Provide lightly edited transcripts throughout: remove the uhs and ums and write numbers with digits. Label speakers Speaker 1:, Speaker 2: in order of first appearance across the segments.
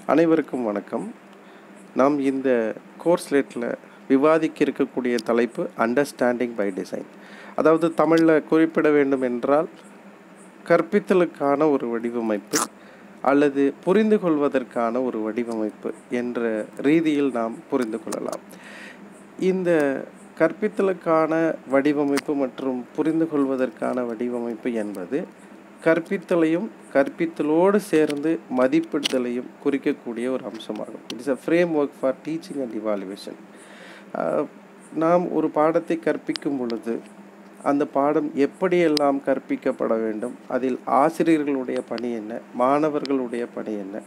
Speaker 1: அனைவருக்கும் வணக்கம். நாம் இந்த கோர்ஸ்லேட்டில் விவாதிக்க இருக்கக்கூடிய தலைப்பு அண்டர்ஸ்டாண்டிங் பை டிசைன். அதாவது தமிழில் குறிப்பிட வேண்டும் என்றால் கற்பித்தலுக்கான ஒரு வடிவமைப்பு அல்லது புரிந்து கொள்வதற்கான ஒரு வடிவமைப்பு என்ற ரீதியில் நாம் புரிந்து கொள்ளலாம். இந்த கற்பித்தலுக்கான வடிவமைப்பு மற்றும் புரிந்து கொள்வதற்கான வடிவமைப்பு என்பது கற்பித்தலையும் கற்பித்தலோடு சேர்ந்து மதிப்பிடுதலையும் குறிக்கக்கூடிய ஒரு அம்சமாகும். It's a framework for teaching and evaluation. நாம் ஒரு பாடத்தை கற்பிக்கும் பொழுது அந்த பாடம் எப்படியெல்லாம் கற்பிக்கப்பட வேண்டும், அதில் ஆசிரியர்களுடைய பணி என்ன, மாணவர்களுடைய பணி என்ன,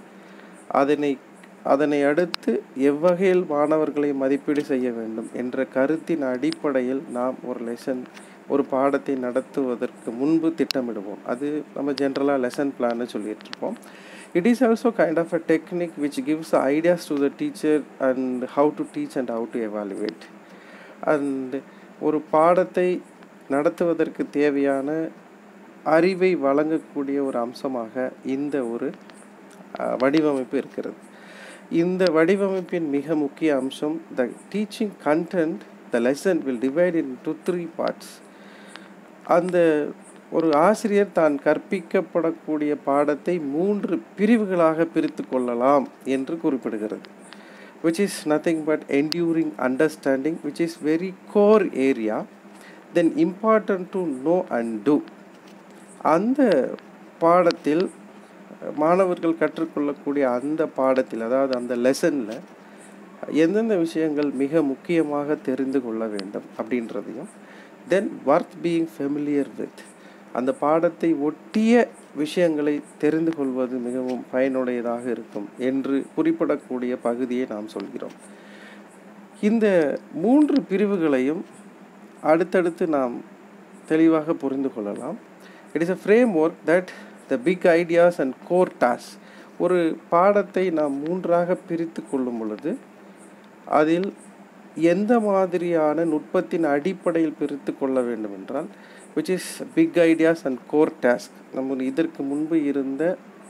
Speaker 1: அதனை அடுத்து எவ்வகையில் மாணவர்களை மதிப்பீடு செய்ய வேண்டும் என்ற கருத்தின் அடிப்படையில் நாம் ஒரு பாடத்தை நடத்துவதற்கு முன்பு திட்டமிடுவோம். அது நம்ம ஜென்ரலாக லெசன் பிளான்னு சொல்லிகிட்ருப்போம். It is also kind of a technique which gives ideas to the teacher and how to teach and how to evaluate. And ஒரு பாடத்தை நடத்துவதற்கு தேவையான அறிவை வழங்கக்கூடிய ஒரு அம்சமாக இந்த ஒரு வடிவமைப்பு இருக்கிறது. இந்த வடிவமைப்பின் மிக முக்கிய அம்சம் the teaching content, the lesson will divide into 3 parts. அந்த ஒரு ஆசிரியர் தான் கற்பிக்கப்படக்கூடிய பாடத்தை 3 பிரிவுகளாக பிரித்து கொள்ளலாம் என்று குறிப்பிடுகிறது. which is nothing but enduring understanding, which is very core area, then important to know and do. அந்த பாடத்தில் மாணவர்கள் கற்றுக்கொள்ளக்கூடிய அந்த பாடத்தில், அதாவது அந்த லெசனில் எந்தெந்த விஷயங்கள் மிக முக்கியமாக தெரிந்து கொள்ள வேண்டும் அப்படின்றதையும், தென் worth being familiar with, அந்த பாடத்தை ஒட்டிய விஷயங்களை தெரிந்து கொள்வது மிகவும் பயனுடையதாக இருக்கும் என்று குறிப்பிடக்கூடிய பகுதியை நாம் சொல்கிறோம். இந்த 3 பிரிவுகளையும் அடுத்தடுத்து நாம் தெளிவாக புரிந்து கொள்ளலாம். It is a framework that the big ideas and core task. ஒரு பாடத்தை நாம் 3ஆக பிரித்து கொள்ளும் பொழுது அதில் எந்த மாதிரியான நுட்பத்தின் அடிப்படையில் பிரித்து கொள்ள வேண்டும் என்றால், which is big ideas and core task. நம்ம இதற்கு முன்பு இருந்த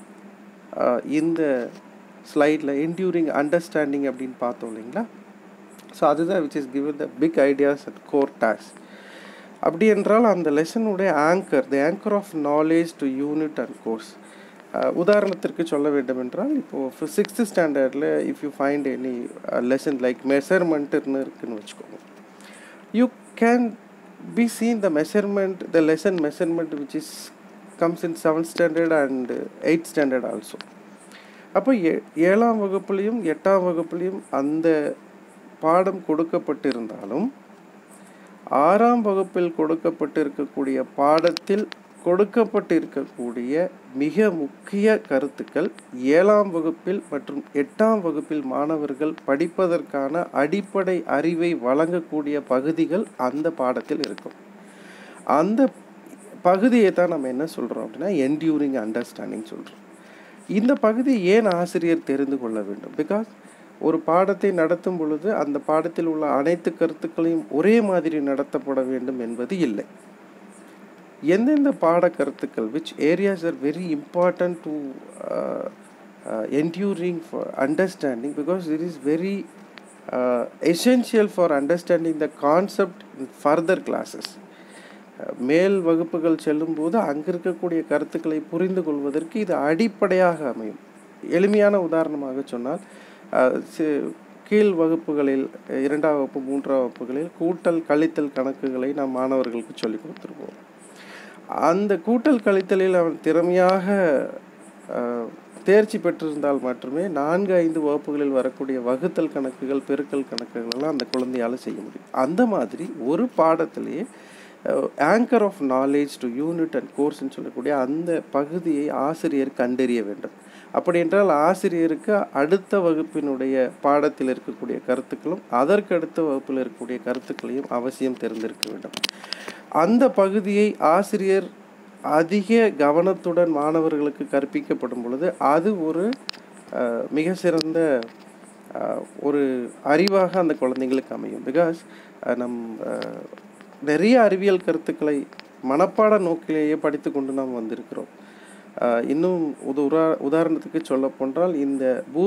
Speaker 1: இந்த ஸ்லைடில் enduring understanding அப்படின்னு பார்த்தோம் இல்லைங்களா? ஸோ அதுதான் which is given the big ideas and core task. அப்படி என்றால் அந்த லெசனுடைய the anchor of knowledge to unit and course. உதாரணத்திற்கு சொல்ல வேண்டும் என்றால், இப்போது 6th ஸ்டாண்டர்டில் if you find any lesson like மெஷர்மெண்ட்டுன்னு இருக்குதுன்னு வச்சுக்கோங்க. You can be seen the lesson measurement which comes in 7th standard and 8th standard also. அப்போ 7ஆம் வகுப்புலையும் 8ஆம் வகுப்புலையும் அந்த பாடம் கொடுக்கப்பட்டிருந்தாலும் 6ஆம் வகுப்பில் கொடுக்கப்பட்டிருக்கக்கூடிய பாடத்தில் கொடுக்கப்பட்டிருக்கக்கூடிய மிக முக்கிய கருத்துக்கள் 7ஆம் வகுப்பில் மற்றும் 8ஆம் வகுப்பில் மாணவர்கள் படிப்பதற்கான அடிப்படை அறிவை வழங்கக்கூடிய பகுதிகள் அந்த பாடத்தில் இருக்கும். அந்த பகுதியை தான் நம்ம என்ன சொல்கிறோம் அப்படின்னா என்டியூரிங் அண்டர்ஸ்டாண்டிங் சொல்கிறோம். இந்த பகுதியை ஏன் ஆசிரியர் தெரிந்து கொள்ள வேண்டும்? பிகாஸ் ஒரு பாடத்தை நடத்தும் பொழுது அந்த பாடத்தில் உள்ள அனைத்து கருத்துக்களையும் ஒரே மாதிரி நடத்தப்பட வேண்டும் என்பது இல்லை. எந்தெந்த பாட கருத்துக்கள் which areas are very important to enduring for understanding, because it is very essential for understanding the concept in further classes. மேல் வகுப்புகள் செல்லும்போது அங்கே இருக்கக்கூடிய கருத்துக்களை புரிந்து கொள்வதற்கு இது அடிப்படையாக அமையும். எளிமையான உதாரணமாக சொன்னால், கீழ் வகுப்புகளில் 2ஆம் வகுப்பு 3ஆம் வகுப்புகளில் கூட்டல் கழித்தல் கணக்குகளை நாம் மாணவர்களுக்கு சொல்லிக் கொடுத்துருப்போம். அந்த கூட்டல் கழித்தலில் அவன் திறமையாக தேர்ச்சி பெற்றிருந்தால் மட்டுமே 4-5 வகுப்புகளில் வரக்கூடிய வகுத்தல் கணக்குகள், பெருக்கல் கணக்குகள் எல்லாம் அந்த குழந்தையால் செய்ய முடியும். அந்த மாதிரி ஒரு பாடத்திலேயே anchor of knowledge to unit and கோர்ஸ்ன்னு சொல்லக்கூடிய அந்த பகுதியை ஆசிரியர் கண்டறிய வேண்டும். அப்படி என்றால் ஆசிரியருக்கு அடுத்த வகுப்பினுடைய பாடத்தில் இருக்கக்கூடிய கருத்துக்களும் அதற்கு அடுத்த வகுப்பில் இருக்கக்கூடிய கருத்துக்களையும் அவசியம் தெரிந்திருக்க வேண்டும். அந்த பகுதியை ஆசிரியர் அதிக கவனத்துடன் மாணவர்களுக்கு கற்பிக்கப்படும் பொழுது அது ஒரு மிக சிறந்த ஒரு அறிவாக அந்த குழந்தைங்களுக்கு அமையும். பிகாஸ் நிறைய அறிவியல் கருத்துக்களை மனப்பாட நோக்கிலேயே படித்து கொண்டு நாம் வந்திருக்கிறோம். இன்னும் உதாரணத்துக்கு சொல்லப்போன்றால் இந்த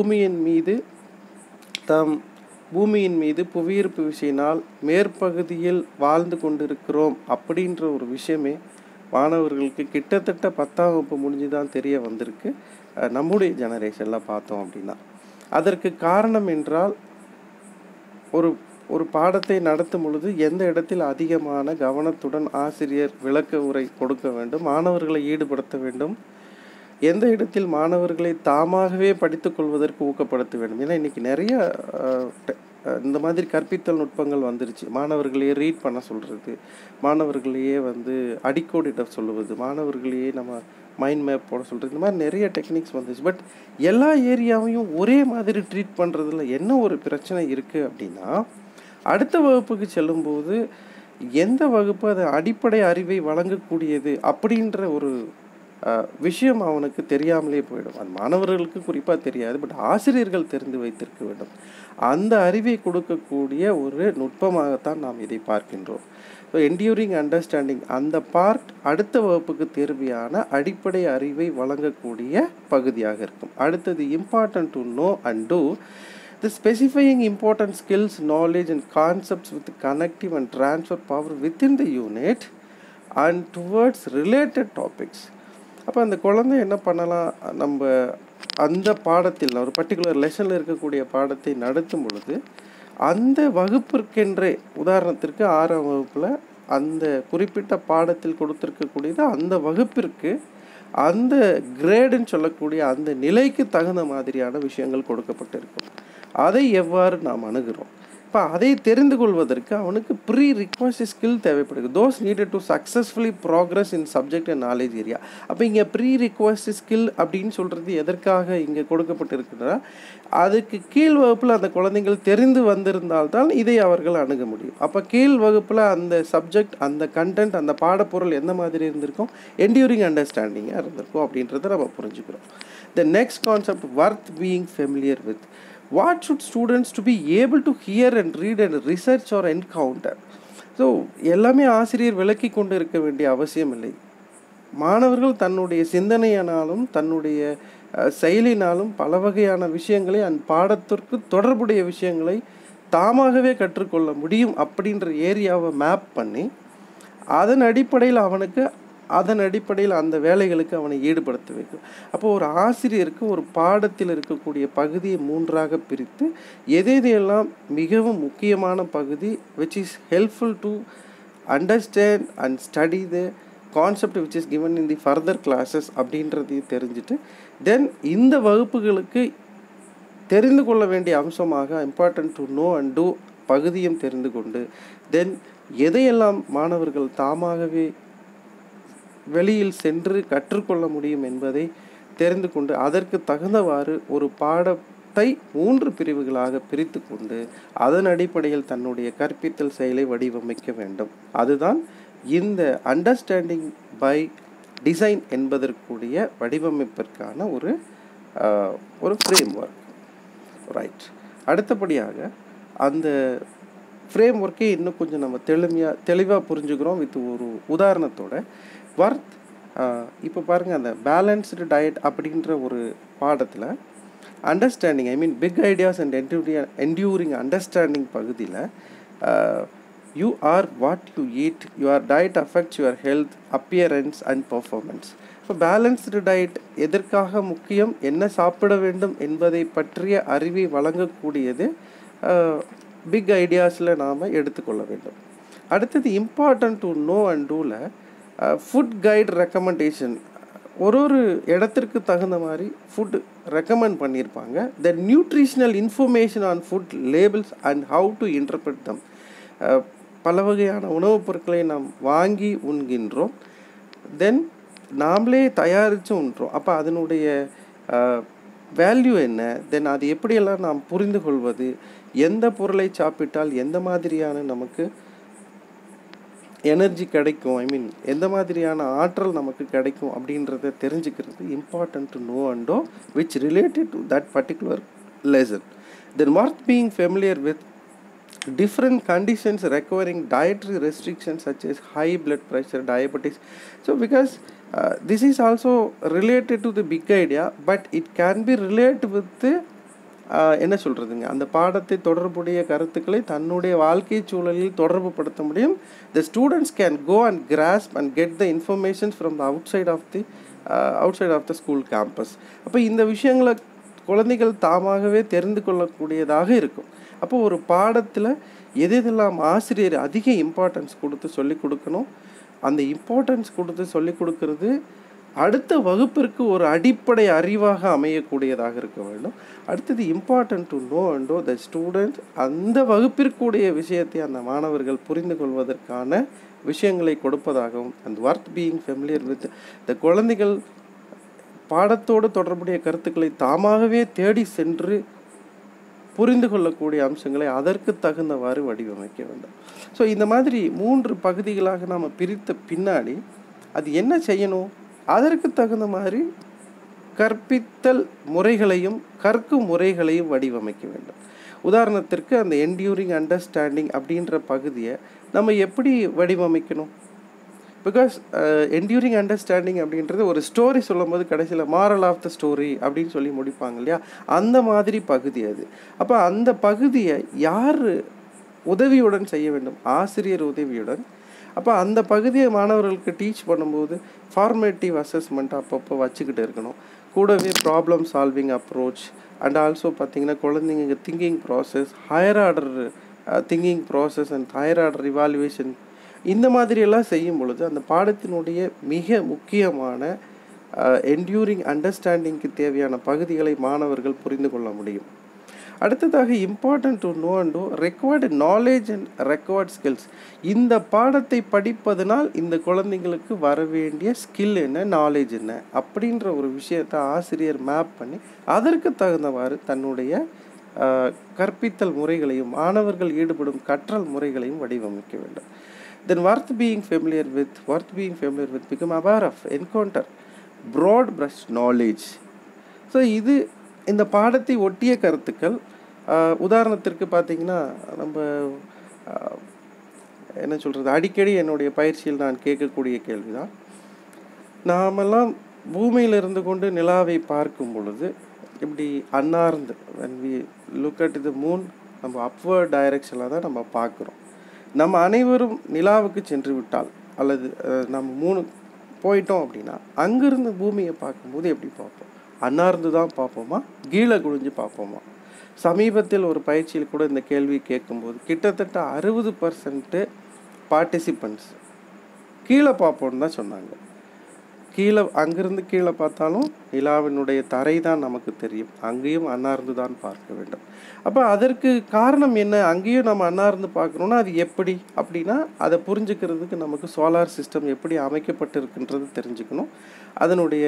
Speaker 1: பூமியின் மீது புவியீர்ப்பு விசையினால் மேற்பகுதியில் வாழ்ந்து கொண்டிருக்கிறோம் அப்படின்ற ஒரு விஷயமே மாணவர்களுக்கு கிட்டத்தட்ட 10ஆம் வகுப்பு முடிஞ்சு தான் தெரிய வந்திருக்கு நம்முடைய ஜெனரேஷனில் பார்த்தோம் அப்படின்னா. அதற்கு காரணம் என்றால் ஒரு பாடத்தை நடத்தும் பொழுது எந்த இடத்தில் அதிகமான கவனத்துடன் ஆசிரியர் விளக்க உரை கொடுக்க வேண்டும், மாணவர்களை ஈடுபடுத்த வேண்டும், எந்த இடத்தில் மாணவர்களை தாமாகவே படித்துக் கொள்வதற்கு ஊக்கப்படுத்த வேண்டும். ஏன்னா இன்றைக்கி நிறைய இந்த மாதிரி கற்பித்தல் நுட்பங்கள் வந்துருச்சு. மாணவர்களையே ரீட் பண்ண சொல்கிறது, மாணவர்களையே அடிக்கோடிட சொல்லுவது, மாணவர்களையே நம்ம மைண்ட் மேப் போட சொல்கிறது, இந்த மாதிரி நிறைய டெக்னிக்ஸ் வந்துச்சு. பட் எல்லா ஏரியாவையும் ஒரே மாதிரி ட்ரீட் பண்ணுறதுல என்ன ஒரு பிரச்சனை இருக்குது அப்படின்னா, அடுத்த வகுப்புக்கு செல்லும்போது எந்த வகுப்பு அது அடிப்படை அறிவை வழங்கக்கூடியது அப்படின்ற ஒரு விஷயம் அவனுக்கு தெரியாமலே போயிடும். அது மாணவர்களுக்கு குறிப்பாக தெரியாது, பட் ஆசிரியர்கள் தெரிந்து வைத்திருக்க வேண்டும். அந்த அறிவை கொடுக்கக்கூடிய ஒரு நுட்பமாகத்தான் நாம் இதை பார்க்கின்றோம். ஸோ என்டியூரிங் அண்டர்ஸ்டாண்டிங் அந்த பார்ட் அடுத்த வகுப்புக்கு தேர்வையான அடிப்படை அறிவை வழங்கக்கூடிய பகுதியாக இருக்கும். அடுத்தது important to know and do the specifying important skills, knowledge and concepts with connective and transfer power within the unit and towards related topics. அப்போ அந்த குழந்தை என்ன பண்ணலாம், நம்ம அந்த பாடத்தில் ஒரு பர்டிகுலர் லெசனில் இருக்கக்கூடிய பாடத்தை நடத்தும் பொழுது அந்த வகுப்பிற்கென்றே, உதாரணத்திற்கு 6ஆம் வகுப்பில் அந்த குறிப்பிட்ட பாடத்தில் கொடுத்துருக்கக்கூடியது அந்த வகுப்பிற்கு அந்த கிரேடுன்னு சொல்லக்கூடிய அந்த நிலைக்கு தகுந்த மாதிரியான விஷயங்கள் கொடுக்கப்பட்டிருக்கும். அதை எவ்வாறு நாம் அணுகிறோம், இப்போ அதை தெரிந்து கொள்வதற்கு அவனுக்கு ப்ரீ ரிக்வஸ்ட் ஸ்கில் தேவைப்படுது. Those needed to successfully progress in subject and knowledge area. அப்போ இங்கே ப்ரீ ரிக்வஸ்ட் ஸ்கில் அப்படின்னு சொல்கிறது எதற்காக இங்கே கொடுக்கப்பட்டிருக்குன்னா, அதுக்கு கீழ் வகுப்பில் அந்த குழந்தைகள் தெரிந்து வந்திருந்தால்தான் இதை அவர்கள் அணுக முடியும். அப்போ கீழ் வகுப்பில் அந்த சப்ஜெக்ட், அந்த கண்டென்ட், அந்த பாடப்பொருள் எந்த மாதிரி இருந்திருக்கும், என்டியூரிங் அண்டர்ஸ்டாண்டிங்காக இருந்திருக்கும் அப்படின்றத நம்ம புரிஞ்சுக்கிறோம். The next concept, worth being familiar with. What should students to be able to hear and read and research or encounter? So எல்லாமே ஆசிரியர் விளக்கி கொண்டு இருக்க வேண்டிய அவசியம் இல்லை. மாணவர்கள் தன்னுடைய சிந்தனையினாலும் தன்னுடைய செயலினாலும் பல வகையான விஷயங்களை அந்த பாடத்திற்கு தொடர்புடைய விஷயங்களை தாமாகவே கற்றுக்கொள்ள முடியும் அப்படின்ற ஏரியாவை மேப் பண்ணி அதன் அடிப்படையில் அந்த வேலைகளுக்கு அவனை ஈடுபடுத்த வைக்கும். அப்போ ஒரு ஆசிரியருக்கு ஒரு பாடத்தில் இருக்கக்கூடிய பகுதியை 3ஆக பிரித்து எதையெல்லாம் மிகவும் முக்கியமான பகுதி which is helpful to understand and study the concept which is given in the further classes அப்படின்றதையும் தெரிஞ்சுட்டு, தென் இந்த வகுப்புகளுக்கு தெரிந்து கொள்ள வேண்டிய அம்சமாக important to know and do பகுதியும் தெரிந்து கொண்டு, தென் எதையெல்லாம் மாணவர்கள் தாமாகவே வெளியில் சென்று கற்றுக்கொள்ள முடியும் என்பதை தெரிந்து கொண்டு அதற்கு தகுந்தவாறு ஒரு பாடத்தை 3 பிரிவுகளாக பிரித்து கொண்டு அதன் அடிப்படையில் தன்னுடைய கற்பித்தல் செயலை வடிவமைக்க வேண்டும். அதுதான் இந்த அண்டர்ஸ்டாண்டிங் பை டிசைன் என்பதற்குரிய வடிவமைப்பிற்கான ஒரு ஃப்ரேம் ஒர்க். ரைட். அடுத்தபடியாக அந்த ஃப்ரேம் ஒர்க்கை இன்னும் கொஞ்சம் நம்ம தெளிவாக புரிஞ்சுக்கிறோம் வித் ஒரு உதாரணத்தோட. வர்த், இப்போ பாருங்கள், அந்த பேலன்ஸ்டு டயட் அப்படின்ற ஒரு பாடத்தில் understanding, I mean big ideas and enduring understanding பகுதியில் you are what you eat, your diet affects your health, appearance and performance. இப்போ பேலன்ஸ்டு டயட் எதற்காக முக்கியம், என்ன சாப்பிட வேண்டும் என்பதை பற்றிய அறிவை வழங்கக்கூடியது பிக் ஐடியாஸில் நாம் எடுத்துக்கொள்ள வேண்டும். அடுத்தது இம்பார்ட்டன்ட் டு நோ அண்ட் டூவில் ஃபுட் கைட் ரெக்கமெண்டேஷன், ஒரு இடத்திற்கு தகுந்த மாதிரி ஃபுட் ரெக்கமெண்ட் பண்ணியிருப்பாங்க. The nutritional information on food labels and how to interpret them. பல வகையான உணவுப் பொருட்களை நாம் வாங்கி உண்கின்றோம், தென் நாமளே தயாரித்து உண்றோம். அப்போ அதனுடைய வேல்யூ என்ன, தென் அது எப்படியெல்லாம் நாம் புரிந்து கொள்வது, எந்த பொருளை சாப்பிட்டால் எந்த மாதிரியான நமக்கு எனர்ஜி கிடைக்கும், ஐ மீன் எந்த மாதிரியான ஆற்றல் நமக்கு கிடைக்கும் அப்படின்றத தெரிஞ்சுக்கிறது important to know and do which related to that particular lesson. Then worth being familiar with different conditions requiring dietary restrictions such as high blood pressure, diabetes. So because this is also related to the big idea, but it can be relate with என்ன சொல்கிறதுங்க, அந்த பாடத்தை தொடர்புடைய கருத்துக்களை தன்னுடைய வாழ்க்கை சூழலில் தொடர்பு படுத்த முடியும். The students can go and grasp and get the informations from the outside of the school campus. அப்போ இந்த விஷயங்களை குழந்தைகள் தாமாகவே தெரிந்து கொள்ளக்கூடியதாக இருக்கும். அப்போ ஒரு பாடத்தில் எதெல்லாம் ஆசிரியர் அதிக இம்பார்ட்டன்ஸ் கொடுத்து சொல்லிக் கொடுக்கணும், அந்த இம்பார்ட்டன்ஸ் கொடுத்து சொல்லிக் கொடுக்கறது அடுத்த வகுப்பிற்கு ஒரு அடிப்படை அறிவாக அமையக்கூடியதாக இருக்க வேண்டும். அடுத்தது important to know and do the student, அந்த வகுப்பிற்குடைய விஷயத்தை அந்த மாணவர்கள் புரிந்து கொள்வதற்கான விஷயங்களை கொடுப்பதாகவும், and worth being familiar with the குழந்தைகள் பாடத்தோடு தொடர்புடைய கருத்துக்களை தாமாகவே தேடி சென்று புரிந்து கொள்ளக்கூடிய அம்சங்களை அதற்கு தகுந்தவாறு வடிவமைக்க வேண்டும். ஸோ இந்த மாதிரி 3 பகுதிகளாக நாம் பிரித்த பின்னாடி அது என்ன செய்யணும், அதற்கு தகுந்த மாதிரி கற்பித்தல் முறைகளையும் கற்கும் முறைகளையும் வடிவமைக்க வேண்டும். உதாரணத்திற்கு அந்த என்டியூரிங் அண்டர்ஸ்டாண்டிங் அப்படின்ற பகுதியை நம்ம எப்படி வடிவமைக்கணும்? பிகாஸ் என்டியூரிங் அண்டர்ஸ்டாண்டிங் அப்படின்றது ஒரு ஸ்டோரி சொல்லும் போது கடைசியில் மாரல் ஆஃப் த ஸ்டோரி அப்படின்னு சொல்லி முடிப்பாங்க இல்லையா, அந்த மாதிரி பகுதி அது. அப்போ அந்த பகுதியை யார் உதவியுடன் செய்ய வேண்டும்? ஆசிரியர் உதவியுடன். அப்போ அந்த பகுதியை மாணவர்களுக்கு டீச் பண்ணும்போது ஃபார்மேட்டிவ் அசஸ்மெண்ட் அப்பப்போ வச்சுக்கிட்டு இருக்கணும். கூடவே problem solving approach and also பார்த்திங்கன்னா குழந்தைங்க thinking process, higher order thinking process and higher order evaluation, இந்த மாதிரியெல்லாம் செய்யும் பொழுது அந்த பாடத்தினுடைய மிக முக்கியமான என்டியூரிங் அண்டர்ஸ்டாண்டிங்க்கு தேவையான பகுதிகளை மாணவர்கள் புரிந்து கொள்ள முடியும். அடுத்ததாக important to know and do required knowledge and required skills. இந்த பாடத்தை படிப்பதனால் இந்த குழந்தைங்களுக்கு வர வேண்டிய ஸ்கில் என்ன, நாலேஜ் என்ன அப்படின்ற ஒரு விஷயத்தை ஆசிரியர் மேப் பண்ணி அதற்கு தகுந்தவாறு தன்னுடைய கற்பித்தல் முறைகளையும் மாணவர்கள் ஈடுபடும் கற்றல் முறைகளையும் வடிவமைக்க வேண்டும். Then worth being familiar with become aware of, encounter broad brush knowledge. So இது இந்த பாடத்தை ஒட்டிய கருத்துக்கள். உதாரணத்திற்கு பார்த்திங்கன்னா நம்ம என்ன சொல்கிறது, அடிக்கடி என்னுடைய பயிற்சியில் நான் கேட்கக்கூடிய கேள்வி தான், நாமெல்லாம் பூமியில் இருந்து கொண்டு நிலாவை பார்க்கும் பொழுது இப்படி அன்னார்ந்து when we look at the moon நம்ம அப்வர்ட் டைரெக்ஷனில் தான் நம்ம பார்க்குறோம். நம்ம அனைவரும் நிலாவுக்கு சென்று விட்டால் அல்லது நம்ம போயிட்டோம் அப்படின்னா அங்கேருந்து பூமியை பார்க்கும்போது எப்படி பார்ப்போம்? அன்னார்ந்து தான் பார்ப்போமா, கீழே குனிஞ்சு பார்ப்போமா? சமீபத்தில் ஒரு பயிற்சியில் கூட இந்த கேள்வி கேட்கும்போது கிட்டத்தட்ட 60% பார்ட்டிசிபெண்ட்ஸ் கீழே பார்ப்போன்னு தான் சொன்னாங்க. அங்கிருந்து கீழே பார்த்தாலும் நிலாவினுடைய தரை தான் நமக்கு தெரியும், அங்கேயும் அன்னார்ந்து தான் பார்க்க வேண்டும். அப்போ அதற்கு காரணம் என்ன? அங்கேயும் நம்ம அன்னார்ந்து பார்க்கணுன்னா அது எப்படி அப்படின்னா அதை புரிஞ்சுக்கிறதுக்கு நமக்கு சோலார் சிஸ்டம் எப்படி அமைக்கப்பட்டிருக்குன்றது தெரிஞ்சுக்கணும். அதனுடைய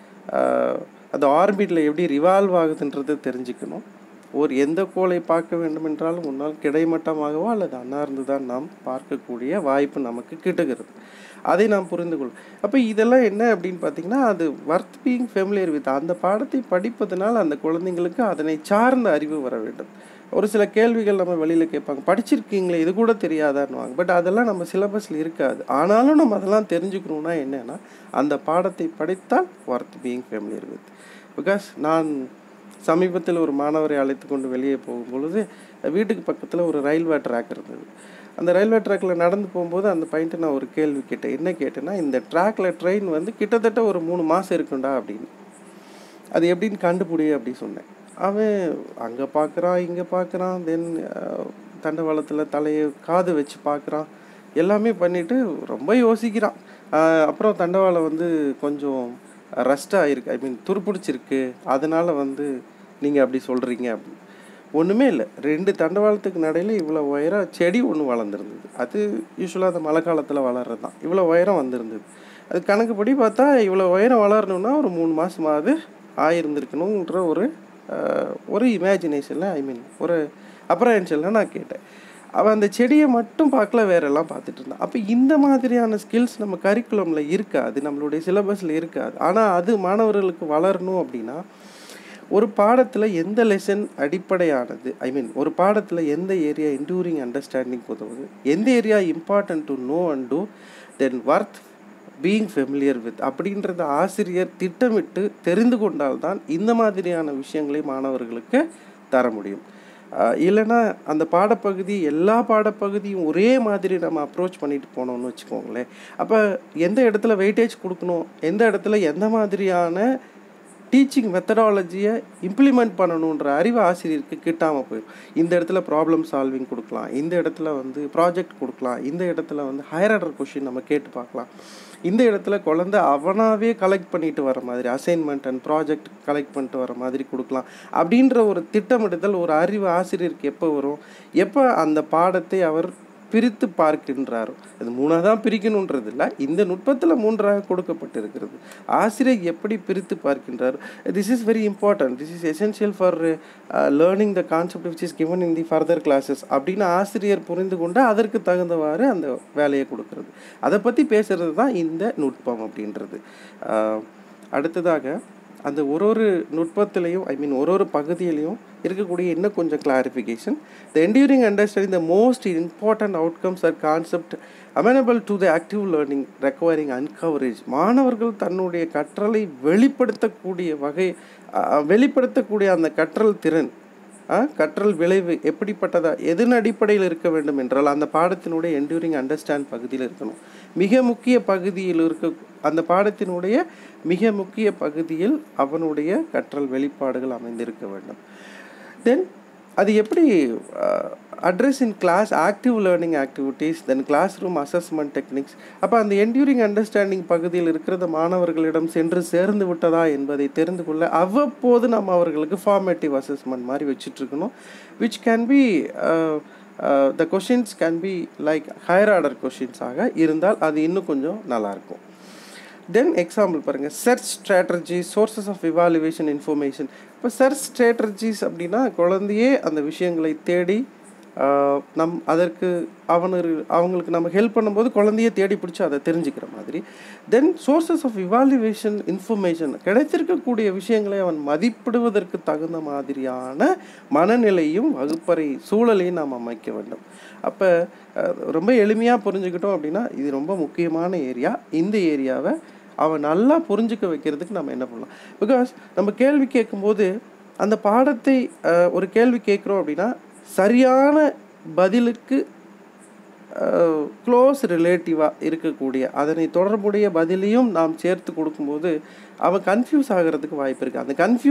Speaker 1: அது ஆர்பிட்டில் எப்படி ரிவால்வ் ஆகுதுன்றது தெரிஞ்சுக்கணும். எந்த கோளை பார்க்க வேண்டும் என்றாலும் முன்னால் கிடைமட்டமாகவோ அல்லது அன்னார்ந்து தான் நாம் பார்க்கக்கூடிய வாய்ப்பு நமக்கு கிட்டுகிறது. அதை நாம் புரிந்து கொள்ளும். அப்போ இதெல்லாம் என்ன அப்படின்னு பார்த்திங்கன்னா, அது ஒர்த் பீயிங் ஃபெமிலியர் வித், அந்த பாடத்தை படிப்பதனால் அந்த குழந்தைங்களுக்கு அதனை சார்ந்த அறிவு வர வேண்டும். ஒரு சில கேள்விகள் நம்ம வெளியில் கேட்பாங்க, படிச்சிருக்கீங்களே இது கூட தெரியாதான்னுவாங்க. பட் அதெல்லாம் நம்ம சிலபஸில் இருக்காது. ஆனாலும் நம்ம அதெல்லாம் தெரிஞ்சுக்கணுன்னா என்னென்னா, அந்த பாடத்தை படித்தால் worth being familiar with. Because நான் சமீபத்தில் ஒரு மாணவரை அழைத்து கொண்டு வெளியே போகும்பொழுது வீட்டுக்கு பக்கத்தில் ஒரு ரயில்வே ட்ராக் இருந்தது. அந்த ரயில்வே ட்ராக்கில் நடந்து போகும்போது அந்த பையன்ட்டு நான் ஒரு கேள்வி கேட்டேன். என்ன கேட்டேன்னா, இந்த ட்ராக்கில் ட்ரெயின் கிட்டத்தட்ட ஒரு 3 மாதம் இருக்குண்டா அப்படின்னு, அது எப்படின்னு கண்டுபிடி அப்படி சொன்னேன். அவன் அங்கே பார்க்குறான், இங்கே பார்க்குறான், தென் தண்டவாளத்தில் தலையை காது வச்சு பார்க்குறான், எல்லாமே பண்ணிவிட்டு ரொம்ப யோசிக்கிறான். அப்புறம் தண்டவாளம் கொஞ்சம் ரஸ்ட்டாக இருக்குது, ஐ மீன் துருப்பிடிச்சிருக்கு, அதனால் நீங்கள் அப்படி சொல்கிறீங்க அப்படின்னு. ஒன்றுமே இல்லை, 2 தண்டவாளத்துக்கு நடையில் இவ்வளோ உயரம் செடி ஒன்று வளர்ந்துருந்தது. அது யூஸ்வலாக அந்த மழை காலத்தில் வளர்கிறது தான். இவ்வளோ உயரம் வந்திருந்தது. அது கணக்குப்படி பார்த்தா இவ்வளோ உயரம் வளரணுன்னா ஒரு 3 மாதமாவது ஆகியிருந்துருக்கணுன்ற ஒரு இமேஜினேஷனில், ஐ மீன் ஒரு அப்ரஹென்ஷனில் நான் கேட்டேன். அவன் அந்த செடியை மட்டும் பார்க்கல, வேறெல்லாம் பார்த்துட்டு இருந்தான். அப்போ இந்த மாதிரியான ஸ்கில்ஸ் நம்ம கரிக்குலமில் இருக்காது, நம்மளுடைய சிலபஸில் இருக்காது. ஆனால் அது மாணவர்களுக்கு வளரணும் அப்படின்னா ஒரு பாடத்தில் எந்த லெசன் அடிப்படையானது, ஐ மீன் ஒரு பாடத்தில் எந்த ஏரியா என்டூரிங் அண்டர்ஸ்டாண்டிங் உதவுது, எந்த area important to know and do, then worth being familiar with அப்படின்றத ஆசிரியர் திட்டமிட்டு தெரிந்து கொண்டால்தான் இந்த மாதிரியான விஷயங்களை மாணவர்களுக்கு தர முடியும். இல்லைன்னா அந்த பாடப்பகுதி எல்லா பாடப்பகுதியும் ஒரே மாதிரி நம்ம அப்ரோச் பண்ணிட்டு போனோம்னு வச்சுக்கோங்களேன். அப்போ எந்த இடத்துல வெயிட்டேஜ் கொடுக்கணும், எந்த இடத்துல எந்த மாதிரியான டீச்சிங் மெத்தடாலஜியை இம்ப்ளிமெண்ட் பண்ணணுன்ற அறிவு ஆசிரியருக்கு கிட்டாமல் போயிடும். இந்த இடத்துல ப்ராப்ளம் சால்விங் கொடுக்கலாம், இந்த இடத்துல ப்ராஜெக்ட் கொடுக்கலாம், இந்த இடத்துல ஹையர் ஆர்டர் கொஷின் நம்ம கேட்டு பார்க்கலாம், இந்த இடத்துல குழந்தை அவனாவே கலெக்ட் பண்ணிட்டு வர மாதிரி அசைன்மெண்ட் அண்ட் ப்ராஜெக்ட் கலெக்ட் பண்ணிட்டு வர மாதிரி கொடுக்கலாம். அப்படின்ற ஒரு திட்டமிடுதல் ஒரு அறிவு ஆசிரியருக்கு எப்போ வரும், எப்போ அந்த பாடத்தை அவர் பிரித்து பார்க்கின்றாரோ. இது 3ஆக தான் பிரிக்கணுன்றது இல்லை, இந்த நுட்பத்தில் 3ஆக கொடுக்கப்பட்டிருக்கிறது. ஆசிரியர் எப்படி பிரித்து பார்க்கின்றார், this is very important, this is essential for learning the concept which is given in the further classes அப்படின்னு ஆசிரியர் புரிந்து கொண்டு அதற்கு தகுந்தவாறு அந்த வேலையை கொடுக்கறது. அதை பற்றி பேசுகிறது தான் இந்த நுட்பம் அப்படின்றது. அடுத்ததாக அந்த ஒரு நுட்பத்திலையும் ஒரு பகுதியிலையும் இருக்கக்கூடிய இன்னும் கொஞ்சம் clarification. The enduring understanding the most important outcomes are concept amenable to the active learning requiring uncoverage. மாணவர்கள் தன்னுடைய கற்றலை வெளிப்படுத்தக்கூடிய அந்த கற்றல் திறன், கற்றல் விளைவு எப்படிப்பட்டதா, எதன் அடிப்படையில் இருக்க வேண்டும் என்றால் அந்த பாடத்தினுடைய என்டியூரிங் அண்டர்ஸ்டாண்ட் பகுதியில் இருக்கணும். மிக முக்கிய பகுதியில் அந்த பாடத்தினுடைய மிக முக்கிய பகுதியில் அவனுடைய கற்றல் வெளிப்பாடுகள் அமைந்திருக்க வேண்டும். தென் அது எப்படி address in class active learning activities, then classroom assessment techniques. அப்போ அந்த என்டியூரிங் அண்டர்ஸ்டாண்டிங் பகுதியில் இருக்கிறத மாணவர்களிடம் சென்று சேர்ந்து விட்டதா என்பதை தெரிந்து கொள்ள அவ்வப்போது நம்ம அவர்களுக்கு ஃபார்மேட்டிவ் அசஸ்மெண்ட் மாதிரி வச்சுட்ருக்கணும். Which can be the questions can be like higher order questions ஆக இருந்தால் அது இன்னும் கொஞ்சம் நல்லாயிருக்கும். தென் எக்ஸாம்பிள் பாருங்கள், search strategies, sources of evaluation information. இப்போ சர்ச் ஸ்ட்ராட்டஜிஸ் அப்படின்னா குழந்தையே அந்த விஷயங்களை தேடி அதற்கு அவங்களுக்கு நம்ம ஹெல்ப் பண்ணும்போது குழந்தையே தேடி பிடிச்சி அதை தெரிஞ்சுக்கிற மாதிரி. Then sources of evaluation information, கிடைத்திருக்கக்கூடிய விஷயங்களை அவன் மதிப்பிடுவதற்கு தகுந்த மாதிரியான மனநிலையும் வகுப்பறை சூழலையும் நாம் அமைக்க வேண்டும். அப்போ ரொம்ப எளிமையாக புரிஞ்சுக்கிட்டோம் அப்படின்னா இது ரொம்ப முக்கியமான ஏரியா. இந்த ஏரியாவை அவன் நல்லா புரிஞ்சுக்க வைக்கிறதுக்கு நம்ம என்ன பண்ணலாம். பிகாஸ் நம்ம கேள்வி கேட்கும்போது அந்த பாடத்தை ஒரு கேள்வி கேட்குறோம் அப்படின்னா சரியான பதிலுக்கு க்ளோஸ் ரிலேட்டிவாக இருக்கக்கூடிய அதனை தொடர்புடைய பதிலையும் நாம் சேர்த்து கொடுக்கும்போது அவன் கன்ஃபியூஸ் ஆகிறதுக்கு வாய்ப்பு இருக்குது.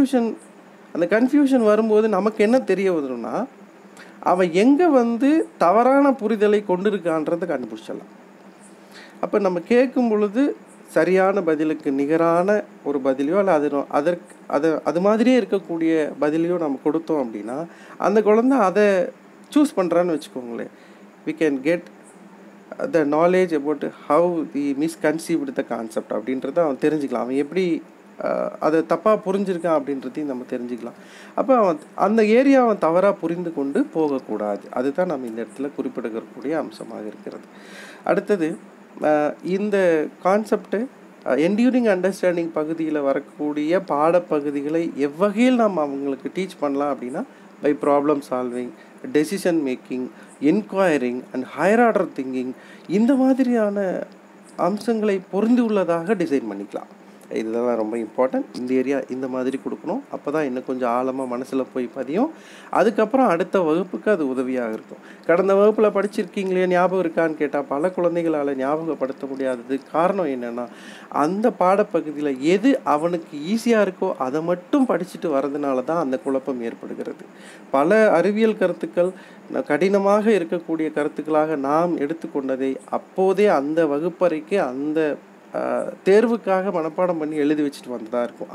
Speaker 1: அந்த கன்ஃபியூஷன் வரும்போது நமக்கு என்ன தெரிய வரும்னா அவன் எங்கே தவறான புரிதலை கொண்டிருக்கான்றதை கண்டுபிடிச்சிடலாம். அப்போ நம்ம கேட்கும் பொழுது சரியான பதிலுக்கு நிகரான ஒரு பதிலையோ அல்ல அது மாதிரியே இருக்கக்கூடிய பதிலையோ நம்ம கொடுத்தோம் அப்படின்னா அந்த குழந்தை அதை சூஸ் பண்ணுறான்னு வச்சுக்கோங்களேன். we can get the knowledge about how he misconceived the concept அப்படின்றத அவன் தெரிஞ்சுக்கலாம். அவன் எப்படி அதை தப்பாக புரிஞ்சிருக்கான் அப்படின்றதையும் நம்ம தெரிஞ்சுக்கலாம். அப்போ அவன் அந்த ஏரியா அவன் தவறாக புரிந்து கொண்டு போகக்கூடாது. அதுதான் நம்ம இந்த இடத்துல குறிப்பிடக்கூடிய அம்சமாக இருக்கிறது. அடுத்தது இந்த கான்செப்டு என்டியூரிங் அண்டர்ஸ்டாண்டிங் பகுதியில் வரக்கூடிய பாடப்பகுதிகளை எவ்வகையில் நம்ம அவங்களுக்கு டீச் பண்ணலாம் அப்படின்னா by problem solving, decision making, enquiring and higher order thinking, இந்த மாதிரியான அம்சங்களை பொருந்தி உள்ளதாக டிசைன் பண்ணிக்கலாம். இதெல்லாம் ரொம்ப இம்பார்ட்டன்ட். இந்த ஏரியா இந்த மாதிரி கொடுக்கணும். அப்போ தான் இன்னும் கொஞ்சம் ஆழமாக மனசில் போய் பதியும். அதுக்கப்புறம் அடுத்த வகுப்புக்கு அது உதவியாக இருக்கும். கடந்த வகுப்பில் படிச்சிருக்கீங்களே, ஞாபகம் இருக்கான்னு கேட்டால் பல குழந்தைகளால் ஞாபகப்படுத்த முடியாதது காரணம் என்னென்னா அந்த பாடப்பகுதியில் எது அவனுக்கு ஈஸியாக இருக்கோ அதை மட்டும் படிச்சுட்டு வரதுனால தான் அந்த குழப்பம் ஏற்படுகிறது. பல அறிவியல் கருத்துக்கள் கடினமாக இருக்கக்கூடிய கருத்துக்களாக நாம் எடுத்துக்கொண்டதை அப்போதே அந்த வகுப்பறைக்கு அந்த தேர்வுக்காக மனப்பாடம் பண்ணி எழுதி வச்சுட்டு வந்ததாக இருக்கும்.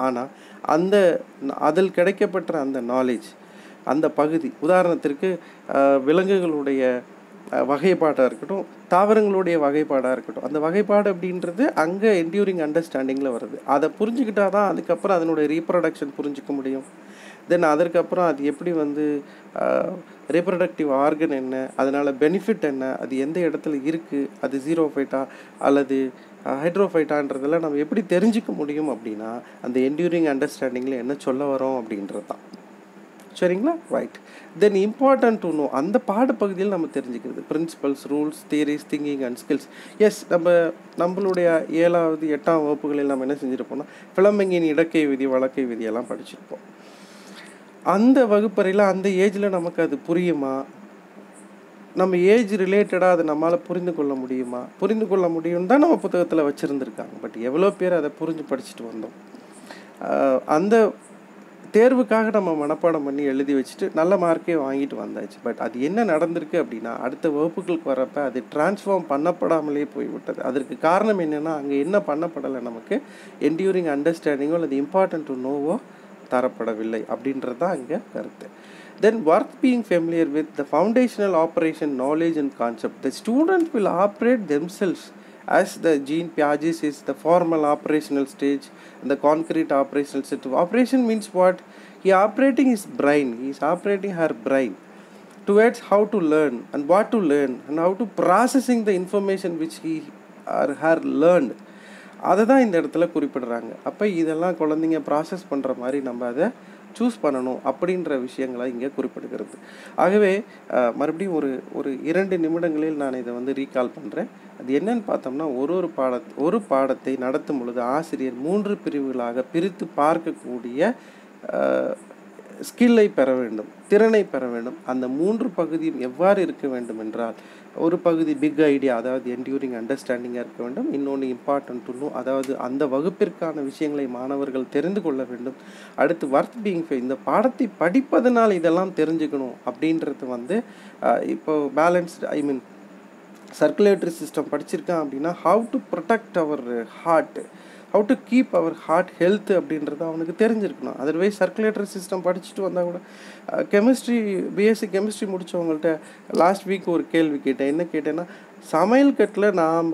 Speaker 1: ஆனால் அதில் கிடைக்கப்பட்ட அந்த நாலேஜ், அந்த பகுதி, உதாரணத்திற்கு விலங்குகளுடைய வகைப்பாடாக இருக்கட்டும், தாவரங்களுடைய வகைப்பாடாக இருக்கட்டும், அந்த வகைப்பாடு அப்படின்றது அங்கே என்டியூரிங் அண்டர்ஸ்டாண்டிங்கில் வருது. அதை புரிஞ்சுக்கிட்டால் தான் அதுக்கப்புறம் அதனுடைய ரீப்ரொடக்ஷன் புரிஞ்சிக்க முடியும். தென் அதற்கப்புறம் அது எப்படி ரீப்ரொடக்டிவ் ஆர்கன் என்ன, அதனால் பெனிஃபிட் என்ன, அது எந்த இடத்துல இருக்குது, அது ஜீரோஃபைட்டா அல்லது ஹைட்ரோஃபைட்டான்றதெல்லாம் நம்ம எப்படி தெரிஞ்சிக்க முடியும் அப்படின்னா அந்த என்டியூரிங் அண்டர்ஸ்டாண்டிங்கில் என்ன சொல்ல வரோம் அப்படின்றது தான். சரிங்களா? Right. Then important to know, அந்த பாடப்பகுதியில் நம்ம தெரிஞ்சுக்கிறது principles, rules, theories, thinking and skills. Yes, நம்மளுடைய 7வது 8ஆம் வகுப்புகளில் நம்ம என்ன செஞ்சுருப்போம்னா ஃபிளமிங்கின் இடக்கை விதி, வழக்கை விதியெல்லாம் படிச்சிருப்போம். அந்த வகுப்பறையில் அந்த ஏஜில் நமக்கு அது புரியுமா? நம்ம ஏஜ் ரிலேட்டடாக அதை நம்மளால் புரிந்து கொள்ள முடியுமா? புரிந்து கொள்ள முடியும்னு தான் நம்ம புத்தகத்தில் வச்சுருந்துருக்காங்க. பட் எவ்வளோ பேர் அதை புரிஞ்சு படிச்சுட்டு வந்தோம்? அந்த தேர்வுக்காக நம்ம மனப்பாடம் பண்ணி எழுதி வச்சுட்டு நல்ல மார்க்கே வாங்கிட்டு வந்தாச்சு. பட் அது என்ன நடந்திருக்கு அப்படின்னா, அடுத்த வகுப்புகளுக்கு வரப்போ அது டிரான்ஸ்ஃபார்ம் பண்ணப்படாமலே போய்விட்டது. அதற்கு காரணம் என்னென்னா, அங்கே என்ன பண்ணப்படலை, நமக்கு என்டியூரிங் அண்டர்ஸ்டாண்டிங்கோ அல்லது இம்பார்ட்டன்ட் டு நோவோ தரப்படவில்லை அப்படின்றது தான் இங்கே கருத்து. Then worth being familiar with the foundational operation knowledge and concept. The student will operate themselves as the Jean Piaget says, the formal operational stage and the concrete operational stage. Operation means what? He operating his brain. He is operating her brain towards how to learn and what to learn and how to processing the information which he or her learned. அதை தான் இந்த இடத்துல குறிப்பிடுறாங்க. அப்போ இதெல்லாம் குழந்தைங்க process பண்ணுற மாதிரி நம்ம அதை சூஸ் பண்ணணும் அப்படின்ற விஷயங்களை இங்கே குறிப்பிடுகிறது. ஆகவே மறுபடியும் ஒரு 2 நிமிடங்களில் நான் இதை ரீகால் பண்ணுறேன். அது என்னன்னு பார்த்தோம்னா, ஒரு பாடத்தை நடத்தும் பொழுது ஆசிரியர் 3 பிரிவுகளாக பிரித்து பார்க்கக்கூடிய ஸ்கில்லை பெற வேண்டும், திறனை பெற வேண்டும். அந்த 3 பகுதியும் எவ்வாறு இருக்க வேண்டும் என்றால், ஒரு பகுதி பிக் ஐடியா, அதாவது என்டியூரிங் அண்டர்ஸ்டாண்டிங்காக இருக்க வேண்டும். இன்னொன்று இம்பார்ட்டன்ட் டு நோ, அதாவது அந்த வகுப்பிற்கான விஷயங்களை மாணவர்கள் தெரிந்து கொள்ள வேண்டும். அடுத்து ஒர்த் பீயிங் ஃபே, இந்த பாடத்தை படிப்பதனால் இதெல்லாம் தெரிஞ்சுக்கணும் அப்படின்றது இப்போ பேலன்ஸ்டு சர்க்குலேட்டரி சிஸ்டம் படிச்சிருக்கான் அப்படின்னா, how to protect our heart, how to keep our heart health அப்படின்றது அவனுக்கு தெரிஞ்சிருக்கணும். அதர்வைஸ் சர்க்குலேட்டரி சிஸ்டம் படிச்சுட்டு வந்தால் கூட பிஎஸ்சி கெமிஸ்ட்ரி முடித்தவங்கள்ட்ட லாஸ்ட் வீக் ஒரு கேள்வி கேட்டேன். என்ன கேட்டேன்னா, சமையல் கட்டில் நாம்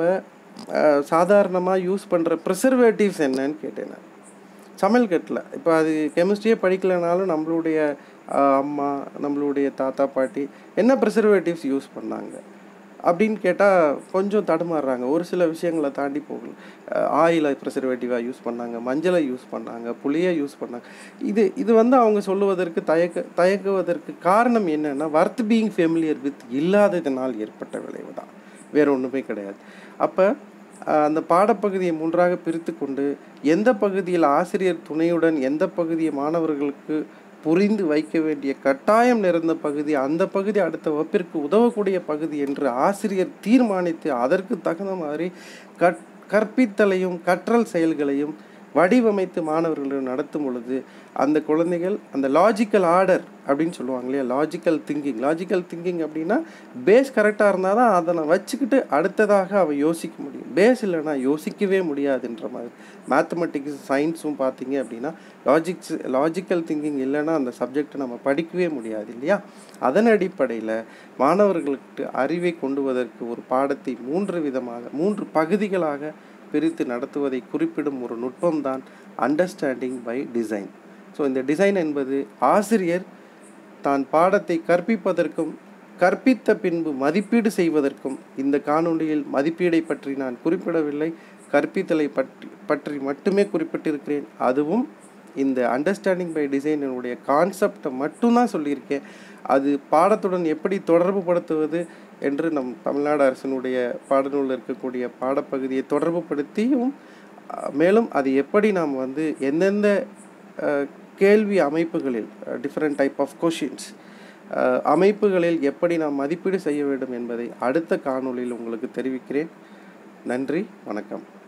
Speaker 1: சாதாரணமாக யூஸ் பண்ணுற ப்ரிசர்வேட்டிவ்ஸ் என்னன்னு கேட்டேன். சமையல் கட்டில் இப்போ அது கெமிஸ்ட்ரியே படிக்கலைனாலும் நம்மளுடைய அம்மா, நம்மளுடைய தாத்தா பாட்டி என்ன ப்ரிசர்வேட்டிவ்ஸ் யூஸ் பண்ணாங்க அப்படின்னு கேட்டால் கொஞ்சம் தடுமாறுறாங்க. ஒரு சில விஷயங்களை தாண்டி போகல. ஆயிலை ப்ரிசர்வேட்டிவாக யூஸ் பண்ணாங்க, மஞ்சளை யூஸ் பண்ணாங்க, புளியை யூஸ் பண்ணாங்க. இது அவங்க சொல்லுவதற்கு தயக்குவதற்கு காரணம் என்னென்னா, ஒர்த் பீயிங் ஃபெமிலியர் வித் இல்லாததினால் ஏற்பட்ட விளைவு தான், வேறு ஒன்றுமே கிடையாது. அப்போ அந்த பாடப்பகுதியை 3ஆக பிரித்து கொண்டு எந்த பகுதியில் ஆசிரியர் துணையுடன் எந்த பகுதியை மாணவர்களுக்கு புரிந்து வைக்க வேண்டிய கட்டாயம் நிறைந்த பகுதி, அந்த பகுதி அடுத்த வகுப்பிற்கு உதவக்கூடிய பகுதி என்று ஆசிரியர் தீர்மானித்து அதற்கு தகுந்த மாதிரி கற்பித்தலையும் கற்றல் செயல்களையும் வடிவமைத்து மாணவர்களிடம் நடத்தும் பொழுது அந்த குழந்தைகள் அந்த லாஜிக்கல் ஆர்டர் அப்படின்னு சொல்லுவாங்க இல்லையா, லாஜிக்கல் திங்கிங் அப்படின்னா பேஸ் கரெக்டாக இருந்தால் தான் அதை வச்சுக்கிட்டு அடுத்ததாக அவன் யோசிக்க முடியும். பேஸ் இல்லைன்னா யோசிக்கவே முடியாதுன்ற மாதிரி. மேத்தமெட்டிக்ஸ், சயின்ஸும் பார்த்தீங்க அப்படின்னா லாஜிக்கல் திங்கிங் இல்லைன்னா அந்த சப்ஜெக்டை நம்ம படிக்கவே முடியாது இல்லையா. அதன் அடிப்படையில் மாணவர்களுக்கு அறிவை கொண்டுவதற்கு ஒரு பாடத்தை 3 பகுதிகளாக பிரித்து நடத்துவதை குறிப்பிடும் ஒரு நுட்பம்தான் அண்டர்ஸ்டாண்டிங் பை டிசைன். ஸோ இந்த டிசைன் என்பது ஆசிரியர் தான் பாடத்தை கற்பிப்பதற்கும் கற்பித்த பின்பு மதிப்பீடு செய்வதற்கும், இந்த காணொளியில் மதிப்பீடை பற்றி நான் குறிப்பிடவில்லை, கற்பித்தலை பற்றி மட்டுமே குறிப்பிட்டிருக்கிறேன். அதுவும் இந்த அண்டர்ஸ்டாண்டிங் பை டிசைனுடைய கான்செப்டை மட்டும்தான் சொல்லியிருக்கேன். அது பாடத்துடன் எப்படி தொடர்பு படுத்துவது என்று நம் தமிழ்நாடு அரசினுடைய பாடநூலில் இருக்கக்கூடிய பாடப்பகுதியை தொடர்பு படுத்தியும், மேலும் அது எப்படி நாம் எந்தெந்த கேள்வி அமைப்புகளில் டிஃப்ரெண்ட் டைப் ஆஃப் கொஷின்ஸ் அமைப்புகளில் எப்படி நாம் மதிப்பீடு செய்ய வேண்டும் என்பதை அடுத்த காணொளியில் உங்களுக்கு தெரிவிக்கிறேன். நன்றி, வணக்கம்.